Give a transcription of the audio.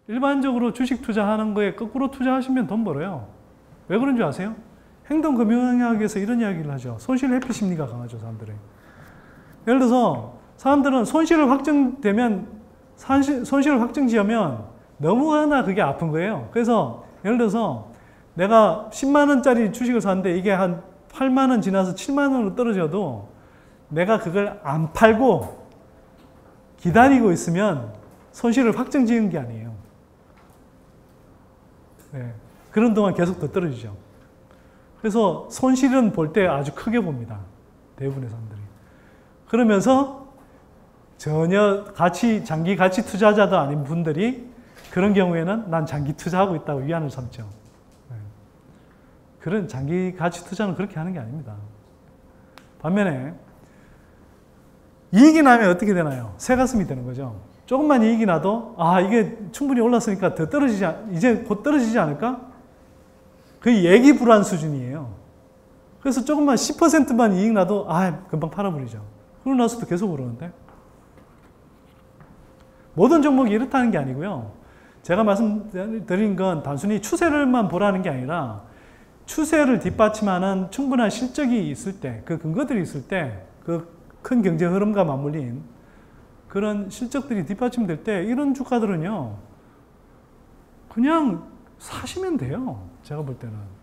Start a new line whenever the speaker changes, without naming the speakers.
일반적으로 주식 투자하는 거에 거꾸로 투자하시면 돈 벌어요. 왜 그런 줄 아세요? 행동금융학에서 이런 이야기를 하죠. 손실 회피 심리가 강하죠, 사람들이. 예를 들어서 사람들은 손실을 확정되면, 손실을 확정지으면 너무나 그게 아픈 거예요. 그래서 예를 들어서 내가 10만 원짜리 주식을 샀는데 이게 한 8만 원 지나서 7만 원으로 떨어져도 내가 그걸 안 팔고 기다리고 있으면 손실을 확정지은 게 아니에요. 네. 그런 동안 계속 더 떨어지죠. 그래서 손실은 볼 때 아주 크게 봅니다. 대부분의 사람들이. 그러면서 전혀 장기 가치 투자자도 아닌 분들이 그런 경우에는 난 장기 투자하고 있다고 위안을 삼죠. 네. 그런 장기 가치 투자는 그렇게 하는 게 아닙니다. 반면에 이익이 나면 어떻게 되나요? 새가슴이 되는 거죠. 조금만 이익이 나도 아 이게 충분히 올랐으니까 더 이제 곧 떨어지지 않을까? 그 예기 불안 수준이에요. 그래서 조금만 10%만 이익 나도 아 금방 팔아버리죠. 그러고 나서도 계속 오르는데 모든 종목이 이렇다는 게 아니고요. 제가 말씀드린 건 단순히 추세를만 보라는 게 아니라 추세를 뒷받침하는 충분한 실적이 있을 때, 그 근거들이 있을 때, 그 큰 경제 흐름과 맞물린 그런 실적들이 뒷받침될 때 이런 주가들은요. 그냥 사시면 돼요. 제가 볼 때는.